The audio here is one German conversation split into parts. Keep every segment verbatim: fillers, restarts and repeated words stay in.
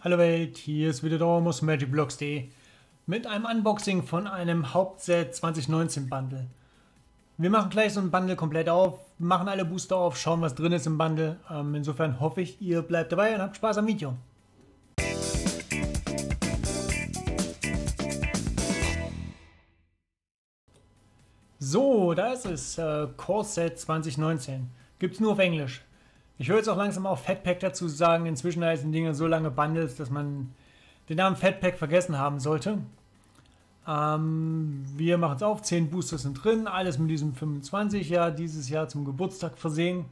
Hallo Welt, hier ist wieder Dormus Magic Blocks punkt de mit einem Unboxing von einem Hauptset zwanzig neunzehn Bundle. Wir machen gleich so ein Bundle komplett auf, machen alle Booster auf, schauen was drin ist im Bundle. Ähm, insofern hoffe ich, ihr bleibt dabei und habt Spaß am Video. So, da ist es, äh, Core Set zwanzig neunzehn. Gibt es nur auf Englisch. Ich höre jetzt auch langsam auf Fatpack dazu sagen, inzwischen heißen Dinge so lange Bundles, dass man den Namen Fatpack vergessen haben sollte. Ähm, wir machen es auf, zehn Booster sind drin, alles mit diesem fünfundzwanzig Jahr dieses Jahr zum Geburtstag versehen.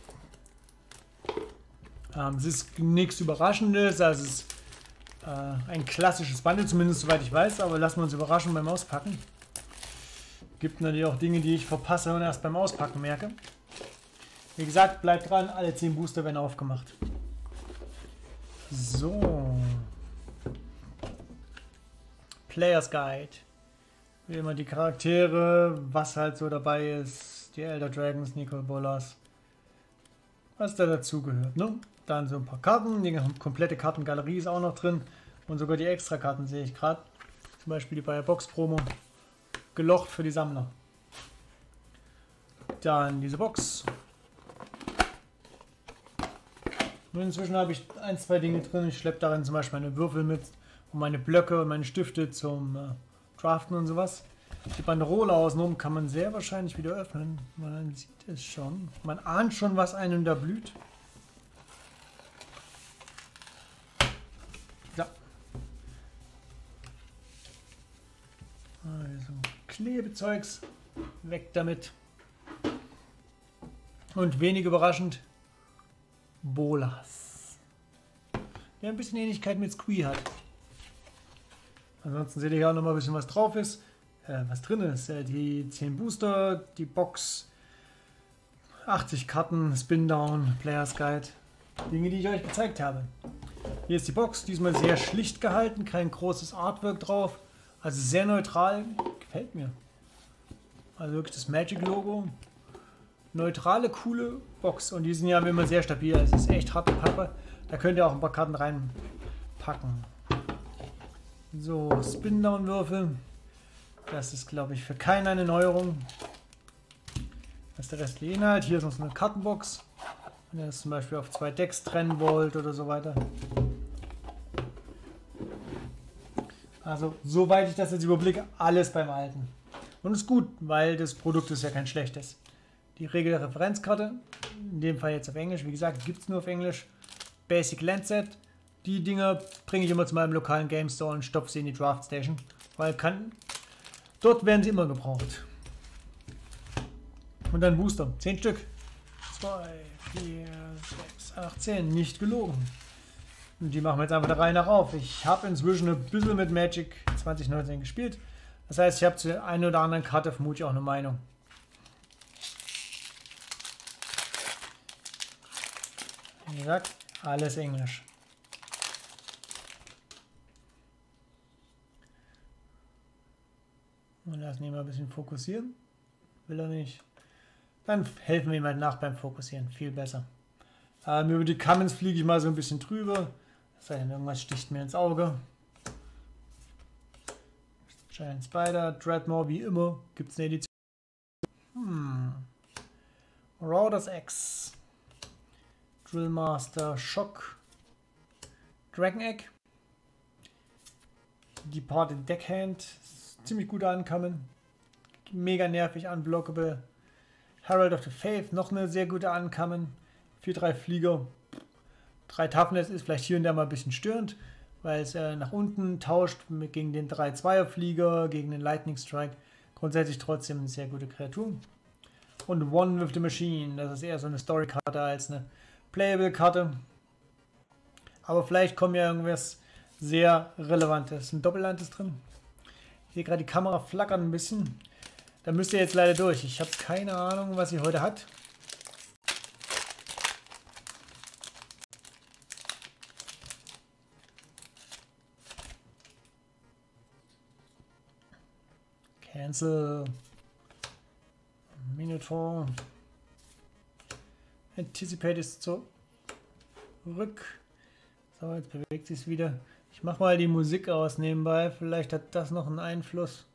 Ähm, es ist nichts Überraschendes, also es ist äh, ein klassisches Bundle, zumindest soweit ich weiß, aber lassen wir uns überraschen beim Auspacken. Gibt natürlich auch Dinge, die ich verpasse und erst beim Auspacken merke. Wie gesagt, bleibt dran, alle zehn Booster werden aufgemacht. So. Players Guide. Wie immer die Charaktere, was halt so dabei ist. Die Elder Dragons, Nicol Bolas. Was da dazu gehört, ne? Dann so ein paar Karten, die komplette Kartengalerie ist auch noch drin. Und sogar die Extra-Karten sehe ich gerade. Zum Beispiel die Bayer Box Promo. Gelocht für die Sammler. Dann diese Box. Und inzwischen habe ich ein, zwei Dinge drin. Ich schleppe darin zum Beispiel meine Würfel mit und meine Blöcke und meine Stifte zum äh, Draften und sowas. Die Banderole außenrum kann man sehr wahrscheinlich wieder öffnen. Man sieht es schon. Man ahnt schon, was einem da blüht. So. Also Klebezeugs. Weg damit. Und wenig überraschend. Bolas. Der ein bisschen Ähnlichkeit mit Squee hat. Ansonsten seht ihr hier auch noch mal ein bisschen was drauf ist. Äh, was drin ist. Äh, die zehn Booster, die Box, achtzig Karten, Spin Down, Players Guide. Dinge, die ich euch gezeigt habe. Hier ist die Box, diesmal sehr schlicht gehalten, kein großes Artwork drauf. Also sehr neutral. Gefällt mir. Also wirklich das Magic Logo. Neutrale, coole Box. Und die sind ja immer sehr stabil. Es ist echt harte Pappe. Da könnt ihr auch ein paar Karten reinpacken. So, Spin-Down-Würfel. Das ist, glaube ich, für keinen eine Neuerung. Das ist der restliche Inhalt. Hier ist noch so eine Kartenbox. Wenn ihr das zum Beispiel auf zwei Decks trennen wollt oder so weiter. Also, soweit ich das jetzt überblicke, alles beim Alten. Und ist gut, weil das Produkt ist ja kein schlechtes. Die Regel der Referenzkarte, in dem Fall jetzt auf Englisch, wie gesagt, gibt es nur auf Englisch. Basic Landset. Die Dinger bringe ich immer zu meinem lokalen Game Store und stopfe sie in die Draft Station, weil kann, dort werden sie immer gebraucht. Und dann Booster, zehn Stück. zwei, vier, sechs, acht, zehn, nicht gelogen. Und die machen wir jetzt einfach der Reihe nach auf. Ich habe inzwischen ein bisschen mit Magic zwanzig neunzehn gespielt. Das heißt, ich habe zu einer oder anderen Karte vermutlich auch eine Meinung. Wie gesagt, alles Englisch. Und lassen ihn mal ein bisschen fokussieren. Will er nicht. Dann helfen wir ihm halt nach beim Fokussieren. Viel besser. Ähm, über die Commons fliege ich mal so ein bisschen drüber. Es sei denn, irgendwas sticht mir ins Auge. Giant Spider, Dreadmore, wie immer. Gibt es eine Edition. Hm. Marauders X. Drillmaster, Shock, Dragon Egg, Departed Deckhand, ziemlich gut ankommen, mega nervig, unblockable, Herald of the Faith, noch eine sehr gute ankommen, vier drei Flieger, drei Toughness ist vielleicht hier und da mal ein bisschen störend, weil es äh, nach unten tauscht mit, gegen den drei zweier Flieger, gegen den Lightning Strike, grundsätzlich trotzdem eine sehr gute Kreatur. Und One with the Machine, das ist eher so eine Story-Karte als eine Playable-Karte. Aber vielleicht kommt ja irgendwas sehr Relevantes. Ein Doppellandes drin. Ich sehe gerade, die Kamera flackert ein bisschen. Da müsst ihr jetzt leider durch. Ich habe keine Ahnung, was sie heute hat. Cancel. Minotaur. Anticipate ist zurück. So, jetzt bewegt sich wieder. Ich mache mal die Musik aus nebenbei. Vielleicht hat das noch einen Einfluss.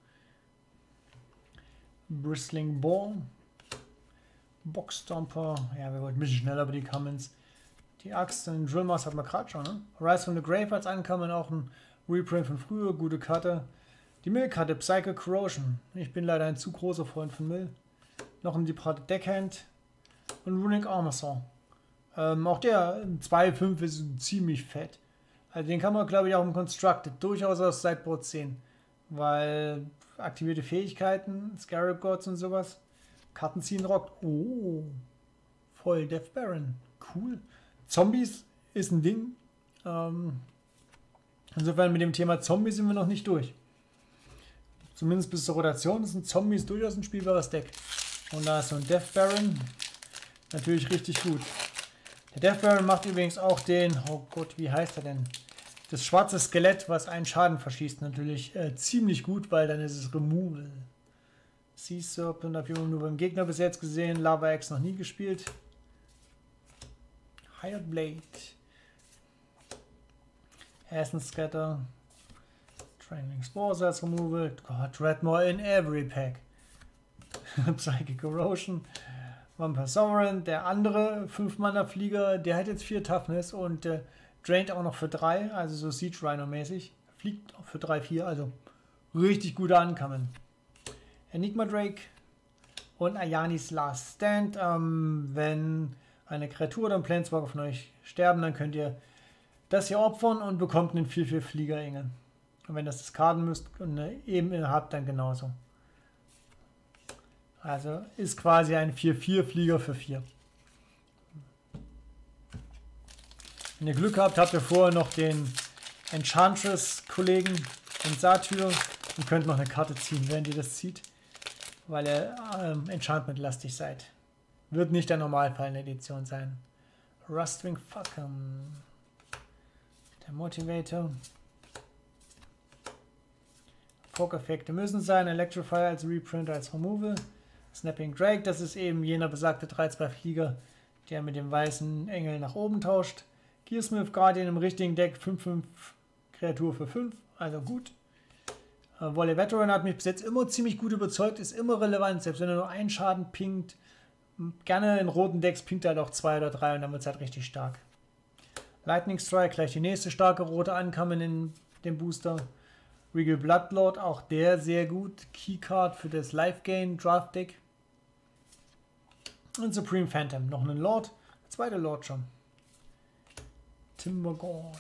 Bristling Ball. Boxstomper. Ja, wir wollten ein bisschen schneller über die Commons. Die Axt und den Drillmaster hat man gerade schon, ne? Rise from the Grave als Ankommen, auch ein Reprint von früher, gute Karte. Die Mill-Karte, Psycho Corrosion. Ich bin leider ein zu großer Freund von Mill. Noch ein Departed Deckhand und Runic Armor Saw. Ähm, auch der zwei Komma fünf ist ziemlich fett. Also den kann man, glaube ich, auch im Constructed durchaus aus Sideboard sehen. Weil aktivierte Fähigkeiten, Scarab Gods und sowas. Karten ziehen rockt. Oh, voll Death Baron. Cool. Zombies ist ein Ding. Ähm, insofern mit dem Thema Zombies sind wir noch nicht durch. Zumindest bis zur Rotation sind Zombies durchaus ein spielbares Deck. Und da ist so ein Death Baron natürlich richtig gut. Der Death Baron macht übrigens auch den, oh Gott, wie heißt er denn? Das schwarze Skelett, was einen Schaden verschießt, natürlich äh, ziemlich gut, weil dann ist es Removal. Sea Serpent habe ich immer nur beim Gegner bis jetzt gesehen, Lava Axe noch nie gespielt. Hired Blade. Essence Scatter. Training Spores als Removal. God, Dreadmore in every pack. Psychic Corrosion. Vampire Sovereign, der andere fünf Mana Flieger, der hat jetzt vier Toughness und äh, draint auch noch für drei, also so Siege Rhino mäßig. Fliegt auch für drei, vier, also richtig gut ankommen. Enigma Drake und Ayanis Last Stand. Ähm, wenn eine Kreatur oder ein Planeswalker von euch sterben, dann könnt ihr das hier opfern und bekommt einen vier vier Flieger Engel. Und wenn das discarden müsst und eine Ebene habt, dann genauso. Also ist quasi ein vier vier Flieger für vier. Wenn ihr Glück habt, habt ihr vorher noch den Enchantress-Kollegen und Satyr und könnt noch eine Karte ziehen, während ihr das zieht, weil ihr ähm, Enchantment-lastig seid. Wird nicht der Normalfall in der Edition sein. Rustwing Falcon. Der Motivator. Folk-Effekte müssen sein. Electrify als Reprint, als Removal. Snapping Drake, das ist eben jener besagte drei zwei Flieger, der mit dem weißen Engel nach oben tauscht. Gearsmith Guardian im richtigen Deck, fünf fünf Kreatur für fünf, also gut. Äh, Volley Veteran hat mich bis jetzt immer ziemlich gut überzeugt, ist immer relevant, selbst wenn er nur einen Schaden pinkt. Gerne in roten Decks pinkt er halt auch zwei oder drei und dann wird es halt richtig stark. Lightning Strike, gleich die nächste starke rote Ankommen in dem Booster. Regal Bloodlord, auch der sehr gut. Keycard für das Life Gain Draft Deck. Und Supreme Phantom, noch einen Lord. Der zweite Lord schon. Timbergorge.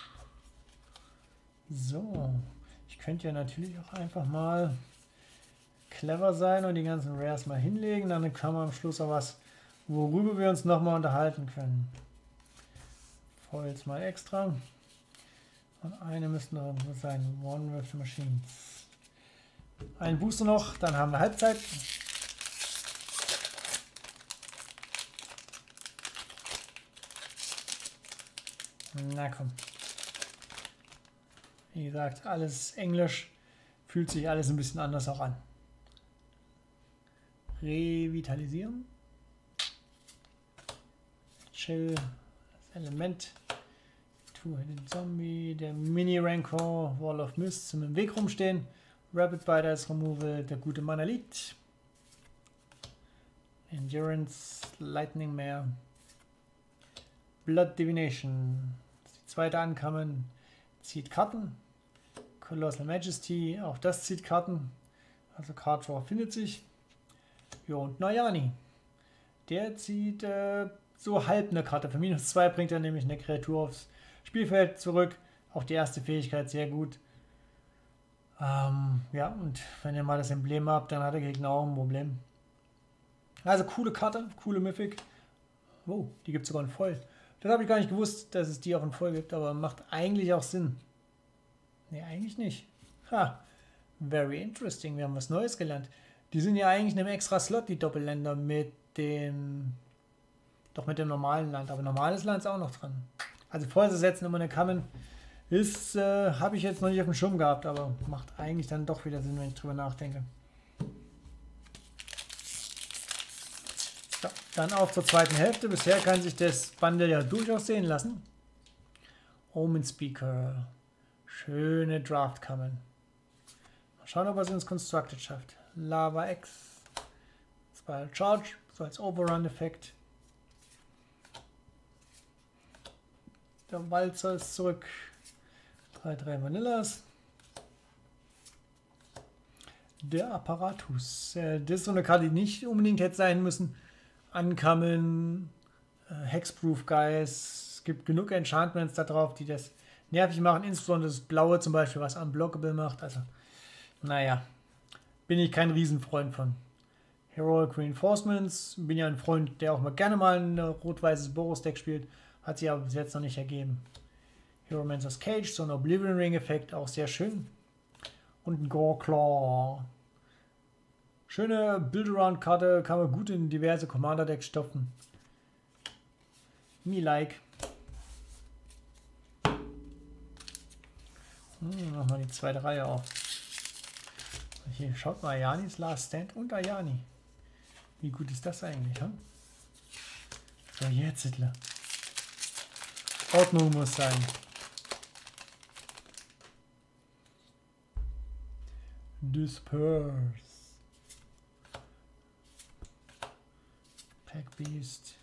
So. Ich könnte ja natürlich auch einfach mal clever sein und die ganzen Rares mal hinlegen. Dann kann man am Schluss auch was, worüber wir uns nochmal unterhalten können. Foils mal extra. Und eine müsste noch irgendwo sein. One with the Machines. Ein Booster noch, dann haben wir Halbzeit. Na komm. Wie gesagt, alles Englisch. Fühlt sich alles ein bisschen anders auch an. Revitalisieren. Chill. Das Element. Two-Headed Zombie. Der Mini-Rancor. Wall of Mist zum im Weg rumstehen. Rapid Biter als Removal. Der gute Manalith. Endurance. Lightning Mare. Blood Divination. Die zweite Ankommen. Zieht Karten. Colossal Majesty. Auch das zieht Karten. Also Card Draw findet sich. Jo, und Nayani. Der zieht äh, so halb eine Karte. Für minus zwei bringt er nämlich eine Kreatur aufs Spielfeld zurück. Auch die erste Fähigkeit sehr gut. Ähm, ja, und wenn ihr mal das Emblem habt, dann hat der Gegner auch ein Problem. Also coole Karte, coole Mythic. Oh, die gibt es sogar in voll. Das habe ich gar nicht gewusst, dass es die auch in voll gibt, aber macht eigentlich auch Sinn. Ne, eigentlich nicht. Ha, very interesting. Wir haben was Neues gelernt. Die sind ja eigentlich in einem extra Slot, die Doppelländer mit dem, doch mit dem normalen Land, aber normales Land ist auch noch dran. Also vorher zu setzen, immer eine Kammen, ist, äh, habe ich jetzt noch nicht auf dem Schirm gehabt, aber macht eigentlich dann doch wieder Sinn, wenn ich drüber nachdenke. Dann auf zur zweiten Hälfte. Bisher kann sich das Bundle ja durchaus sehen lassen. Omen Speaker. Schöne Draft Kamen. Mal schauen, ob er es ins Constructed schafft. Lava X. Spiral Charge, so als Overrun-Effekt. Der Walzer ist zurück. drei, drei Vanillas. Der Apparatus. Äh, das ist so eine Karte, die nicht unbedingt hätte sein müssen. Ankammen, äh, Hexproof Guys. Es gibt genug Enchantments da drauf, die das nervig machen. Insbesondere das Blaue zum Beispiel, was unblockable macht. Also, naja, bin ich kein Riesenfreund von. Heroic Reinforcements. Bin ja ein Freund, der auch mal gerne mal ein rot-weißes Boros-Deck spielt. Hat sich aber bis jetzt noch nicht ergeben. Heromancer's Cage, so ein Oblivion Ring-Effekt, auch sehr schön. Und ein Goreclaw. Schöne Build-Around-Karte, kann man gut in diverse Commander-Decks stopfen. Me like. Hm, machen wir die zweite Reihe auf. Hier, schaut mal, Ayanis Last Stand und Ayani. Wie gut ist das eigentlich, hm? So, jetzt, Hitler. Ordnung muss sein. Disperse. Pack Beast.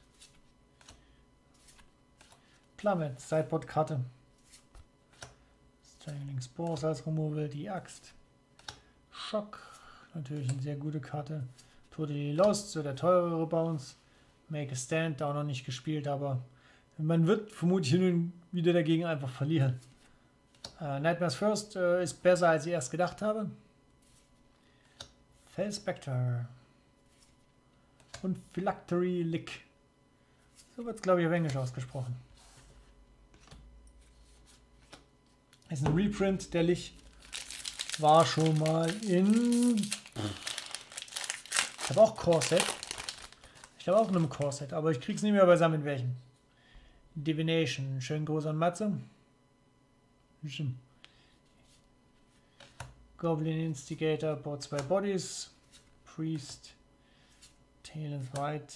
Plummet, Sideboard-Karte. Strangling Spores als Removal, die Axt. Schock, natürlich eine sehr gute Karte. Totally Lost, so der teurere Bounce. Make a Stand, auch noch nicht gespielt, aber man wird vermutlich hin und wieder dagegen einfach verlieren. Uh, Nightmares First uh, ist besser, als ich erst gedacht habe. Fell Spectre. Und Phylactery Lick. So wird es, glaube ich, auf Englisch ausgesprochen. Ist ein Reprint, der Lich war schon mal in... Ich habe auch Core-Set. Ich habe auch in einem Core-Set, aber ich krieg's nicht mehr beisammen, in welchem. Divination, schön groß an Matze. Goblin Instigator, baut zwei Bodies. Priest. Tail is White.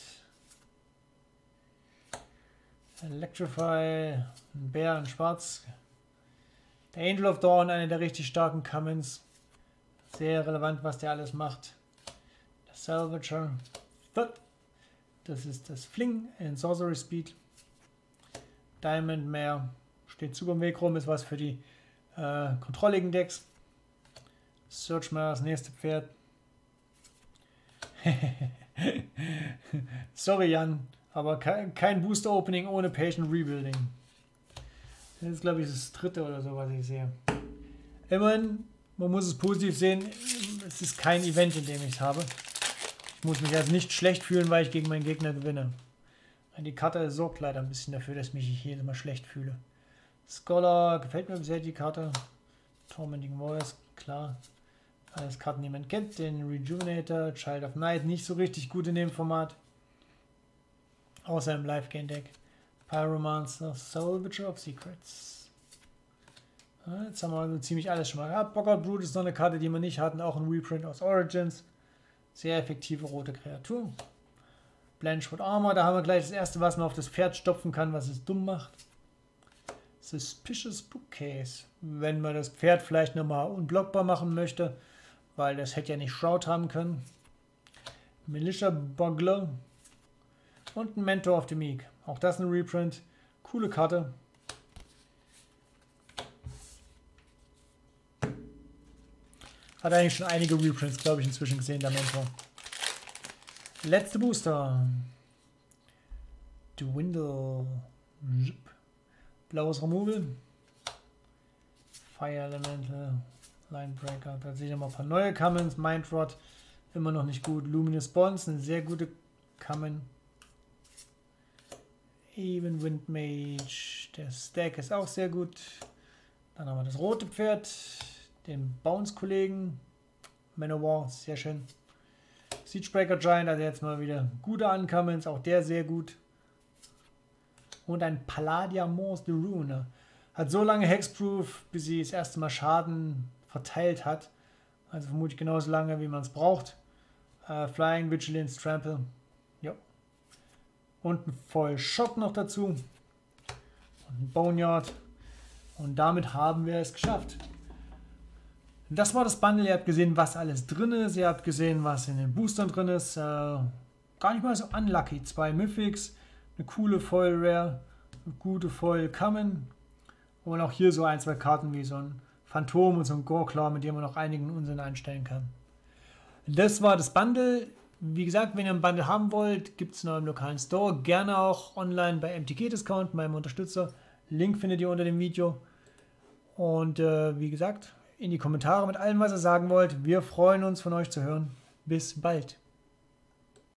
Electrify. Ein Bär in Schwarz. Der Angel of Dawn, eine der richtig starken Commons. Sehr relevant, was der alles macht. Der Salvager. Das ist das Fling in Sorcery Speed. Diamond Mare. Steht super im Weg rum, ist was für die äh, kontrolligen Decks. Search Mare, das nächste Pferd. Sorry Jan, aber kein, kein Booster Opening ohne Patient Rebuilding. Das ist, glaube ich, das dritte oder so, was ich sehe. Immerhin, man muss es positiv sehen, es ist kein Event, in dem ich es habe. Ich muss mich also nicht schlecht fühlen, weil ich gegen meinen Gegner gewinne. Die Karte sorgt leider ein bisschen dafür, dass ich mich jedes Mal schlecht fühle. Scholar, gefällt mir sehr die Karte. Tormenting Voice, klar. Alles Karten, die man kennt. Den Rejuvenator, Child of Night, nicht so richtig gut in dem Format. Außer im Live-Game-Deck. Pyromancer, Salvager of Secrets. Ja, jetzt haben wir also ziemlich alles schon mal gehabt. Boggart Brute ist noch eine Karte, die wir nicht hatten. Auch ein Reprint aus Origins. Sehr effektive rote Kreatur. Blanchwood Armor, da haben wir gleich das erste, was man auf das Pferd stopfen kann, was es dumm macht. Suspicious Bookcase. Wenn man das Pferd vielleicht nochmal unblockbar machen möchte, weil das hätte ja nicht Shroud haben können. Militia Bugler. Und ein Mentor of the Meek. Auch das ein Reprint. Coole Karte. Hat eigentlich schon einige Reprints, glaube ich, inzwischen gesehen, der Mentor. Letzte Booster. Dwindle. Blaues Removal. Fire Elemental. Linebreaker. Da sehe ich noch mal ein paar neue Commons. Mindrot. Immer noch nicht gut. Luminous Bonds. Eine sehr gute Common. Even Wind Mage. Der Stack ist auch sehr gut. Dann haben wir das rote Pferd. Den Bounce-Kollegen. Manowar. Sehr schön. Siegebreaker Giant, also jetzt mal wieder gute Uncommons, auch der sehr gut. Und ein Palladia Mons de Rune. Hat so lange Hexproof, bis sie das erste Mal Schaden verteilt hat. Also vermutlich genauso lange, wie man es braucht. Uh, Flying, Vigilance, Trample. Ja. Und ein Vollschock noch dazu. Und ein Boneyard. Und damit haben wir es geschafft. Das war das Bundle. Ihr habt gesehen, was alles drin ist. Ihr habt gesehen, was in den Boostern drin ist. Äh, gar nicht mal so unlucky. Zwei Mythics, eine coole Foil Rare, eine gute Foil Common. Und auch hier so ein, zwei Karten wie so ein Phantom und so ein Goreclaw, mit dem man noch einigen Unsinn einstellen kann. Das war das Bundle. Wie gesagt, wenn ihr ein Bundle haben wollt, gibt es noch im lokalen Store. Gerne auch online bei M T K Discount, meinem Unterstützer. Link findet ihr unter dem Video. Und äh, wie gesagt, in die Kommentare mit allem, was ihr sagen wollt. Wir freuen uns, von euch zu hören. Bis bald.